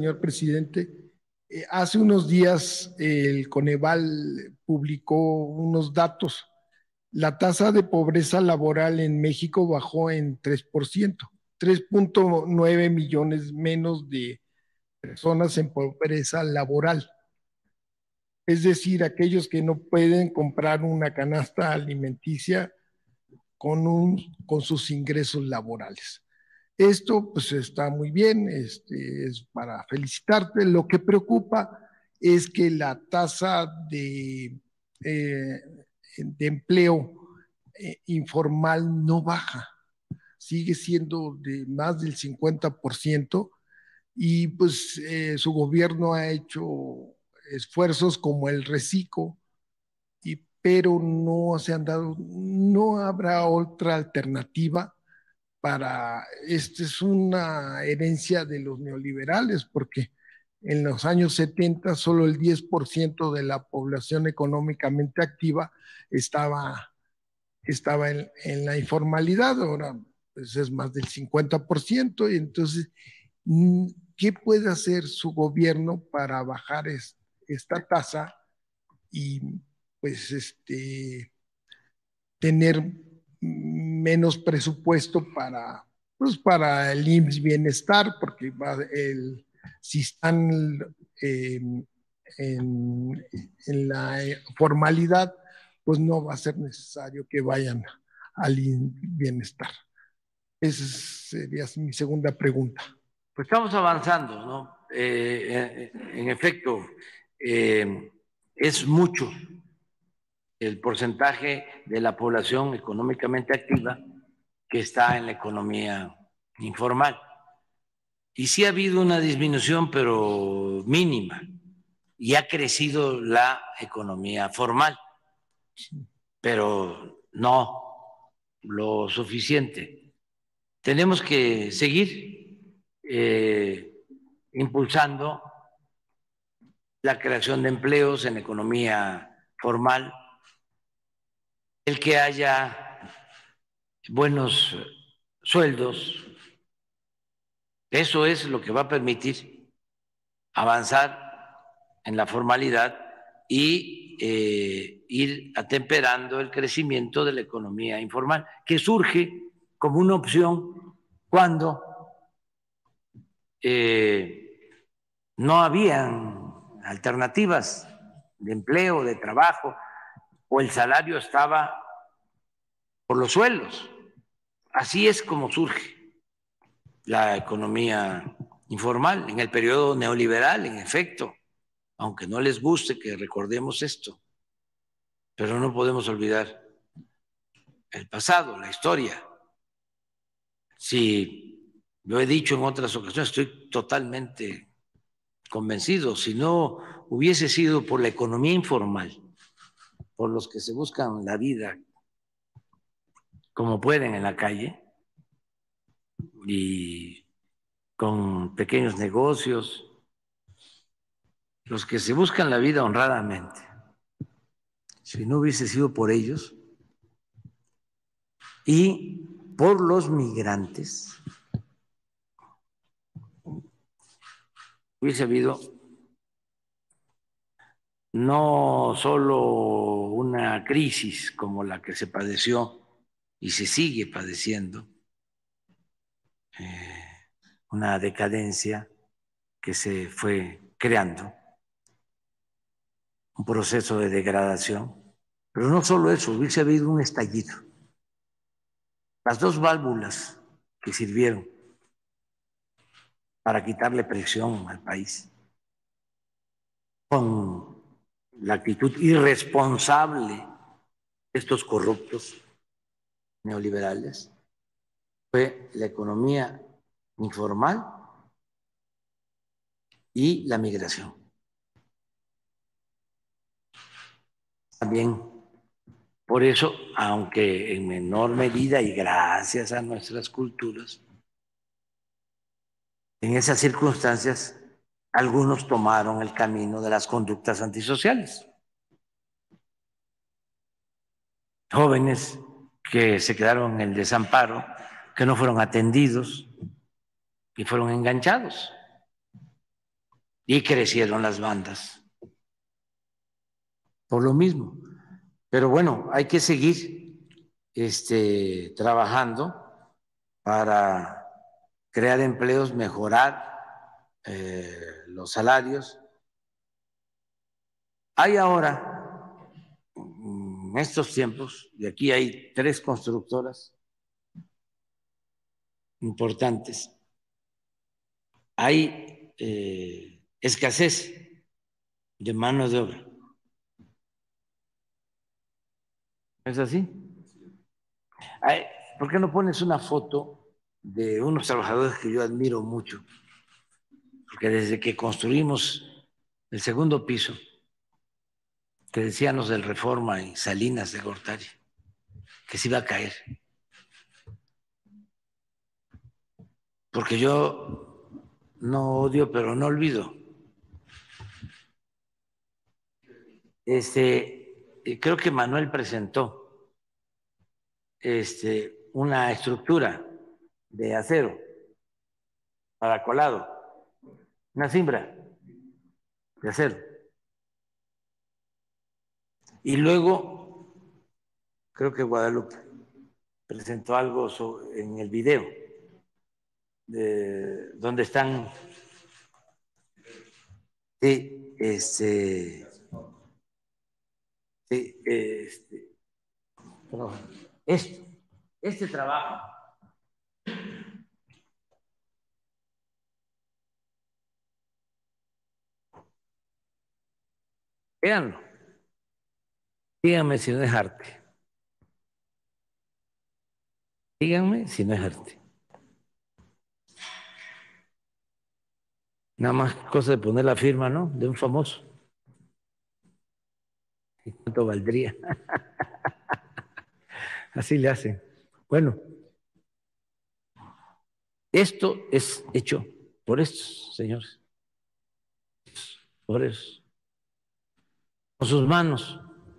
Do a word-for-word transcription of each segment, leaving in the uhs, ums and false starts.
señor presidente. Eh, hace unos días eh, el Coneval publicó unos datos. La tasa de pobreza laboral en México bajó en tres por ciento, tres punto nueve millones menos de personas en pobreza laboral. Es decir, aquellos que no pueden comprar una canasta alimenticia con, un, con sus ingresos laborales. Esto pues está muy bien, este, es para felicitarte. Lo que preocupa es que la tasa de, eh, de empleo eh, informal no baja, sigue siendo de más del cincuenta por ciento y pues eh, su gobierno ha hecho esfuerzos como el reciclo, y, pero no se han dado, no habrá otra alternativa para, esta es una herencia de los neoliberales, porque en los años setenta solo el diez por ciento de la población económicamente activa estaba, estaba en, en la informalidad, ahora pues es más del cincuenta por ciento, y entonces, ¿qué puede hacer su gobierno para bajar es, esta tasa y pues este tener menos presupuesto para, pues, para el I M S S Bienestar, porque va el, si están eh, en, en, la formalidad, pues no va a ser necesario que vayan al I M S S Bienestar. Esa sería mi segunda pregunta. Pues estamos avanzando, ¿no? Eh, en, en efecto, eh, es mucho el porcentaje de la población económicamente activa que está en la economía informal. Y sí ha habido una disminución, pero mínima, y ha crecido la economía formal, pero no lo suficiente. Tenemos que seguir eh, impulsando la creación de empleos en economía formal, el que haya buenos sueldos. Eso es lo que va a permitir avanzar en la formalidad y eh, ir atemperando el crecimiento de la economía informal, que surge como una opción cuando eh, no habían alternativas de empleo, de trabajo, o el salario estaba por los suelos. Así es como surge la economía informal en el periodo neoliberal, en efecto, aunque no les guste que recordemos esto, pero no podemos olvidar el pasado, la historia. Si lo he dicho en otras ocasiones, estoy totalmente convencido, si no hubiese sido por la economía informal, por los que se buscan la vida como pueden en la calle y con pequeños negocios, los que se buscan la vida honradamente, si no hubiese sido por ellos y por los migrantes, hubiese habido no solo una crisis como la que se padeció y se sigue padeciendo, eh, una decadencia que se fue creando, un proceso de degradación, pero no solo eso, hubiese habido un estallido. Las dos válvulas que sirvieron para quitarle presión al país con la actitud irresponsable de estos corruptos neoliberales fue la economía informal y la migración. También por eso, aunque en menor medida y gracias a nuestras culturas, en esas circunstancias algunos tomaron el camino de las conductas antisociales. Jóvenes que se quedaron en el desamparo, que no fueron atendidos y fueron enganchados. y crecieron las bandas. Por lo mismo. Pero bueno, hay que seguir este, trabajando para crear empleos, mejorar eh, los salarios. Hay ahora, en estos tiempos, y aquí hay tres constructoras importantes, hay eh, escasez de mano de obra. ¿Es así? Ay, ¿por qué no pones una foto de unos trabajadores que yo admiro mucho? Porque desde que construimos el segundo piso, que decían los del Reforma y Salinas de Gortari, que se iba a caer. Porque yo no odio, pero no olvido. Este, creo que Manuel presentó este, una estructura de acero para colado, una cimbra de acero. Y luego, creo que Guadalupe presentó algo sobre, en el video, de, donde están, sí, este, sí, este, esto, este trabajo, véanlo, díganme si no es arte, díganme si no es arte. Nada más cosa de poner la firma, ¿no? De un famoso. ¿Y cuánto valdría? Así le hacen. Bueno, esto es hecho por estos señores, por eso, con sus manos.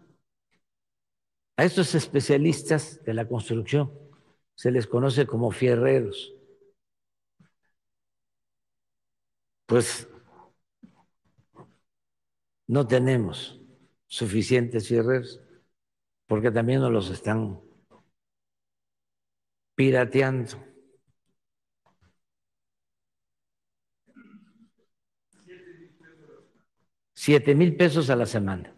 A estos especialistas de la construcción se les conoce como fierreros. Pues no tenemos suficientes fierreros porque también nos los están pirateando. Siete mil pesos a la semana.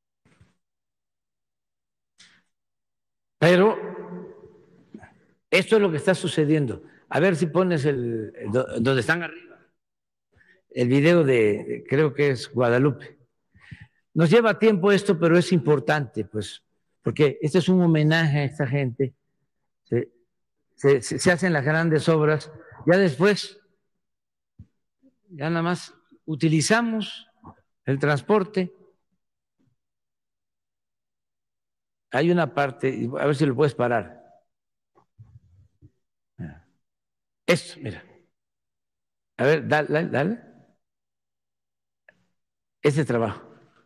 Pero esto es lo que está sucediendo. A ver si pones el, el donde están arriba, el video de, creo que es Guadalupe. Nos lleva tiempo esto, pero es importante, pues, porque este es un homenaje a esta gente. Se, se, se hacen las grandes obras. Ya después, ya nada más utilizamos el transporte. Hay una parte, a ver si lo puedes parar. Esto, mira. A ver, dale, dale. Ese trabajo.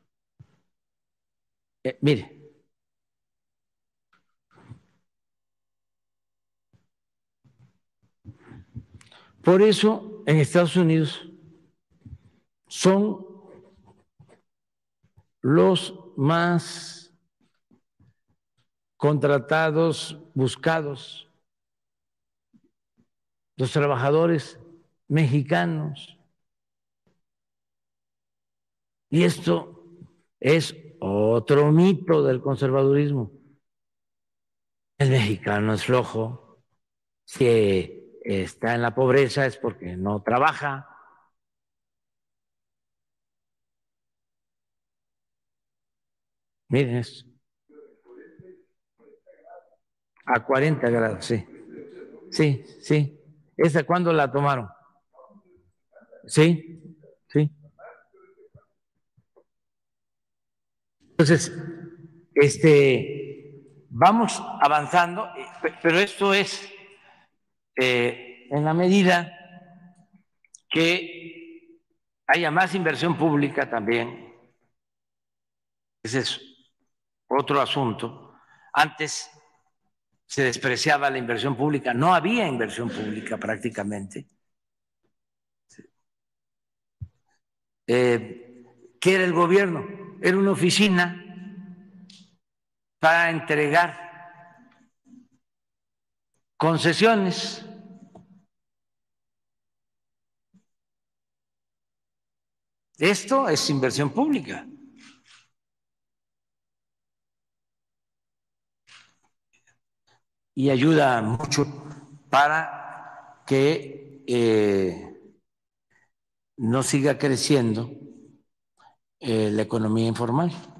Eh, mire. Por eso en Estados Unidos son los más contratados, buscados, los trabajadores mexicanos. Y esto es otro mito del conservadurismo. El mexicano es flojo, si está en la pobreza es porque no trabaja. Miren esto. A cuarenta grados, sí. Sí, sí. ¿Esa cuándo la tomaron? Sí, sí. Entonces, este, vamos avanzando, pero esto es eh, en la medida que haya más inversión pública también. Ese es otro asunto. Antes se despreciaba la inversión pública, no había inversión pública prácticamente. Eh, ¿Qué era el gobierno? Era una oficina para entregar concesiones. Esto es inversión pública. Y ayuda mucho para que eh, no siga creciendo eh, la economía informal.